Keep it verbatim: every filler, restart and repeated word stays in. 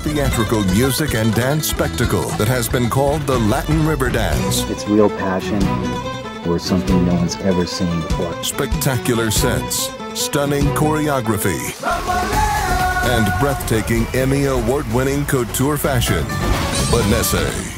theatrical music and dance spectacle that has been called the Latin River Dance. It's real passion or something no one's ever seen before. Spectacular sets, stunning choreography, and breathtaking Emmy Award-winning couture fashion. Vanessa.